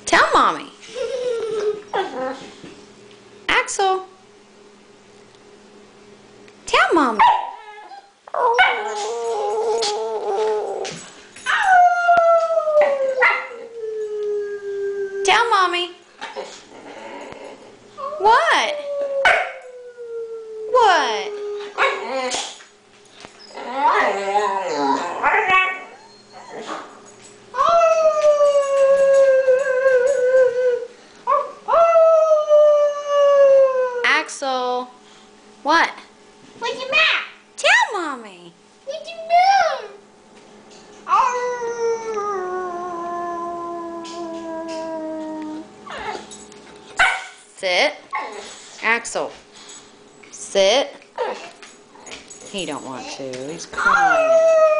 Tell Mommy. Axel. Tell Mommy. Tell Mommy. What? What? Axel. What? What's the matter? Tell Mommy. What's the matter? Sit. Axel. Sit. He don't want to. He's crying.